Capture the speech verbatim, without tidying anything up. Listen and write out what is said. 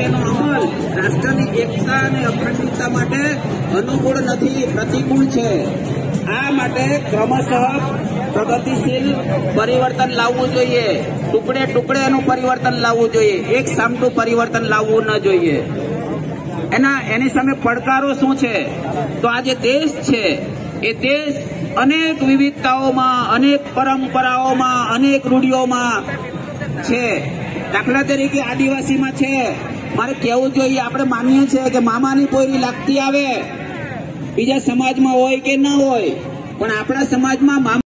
તેનો અમલ રાષ્ટ્રની એકતા અને અખંડિતતા માટે અનુકૂળ નથી, પ્રતિકૂળ છે। આ માટે ક્રમશઃ પ્રગતિશીલ પરિવર્તન લાવવું જોઈએ, ટુકડે ટુકડે એનું પરિવર્તન લાવવું જોઈએ, એક સામટું પરિવર્તન લાવવું ન જોઈએ। એના એની સામે પડકારો શું છે? તો આ જે દેશ છે એ દેશ અનેક વિવિધતાઓમાં, અનેક પરંપરાઓમાં, અનેક રૂઢિઓમાં છે। દાખલા તરીકે આદિવાસીમાં છે, મારે કહેવું જોઈએ, આપણે માનીએ છીએ કે મામાની પોયરી લાગતી આવે, બીજા સમાજમાં હોય કે ન હોય, પણ આપણા સમાજમાં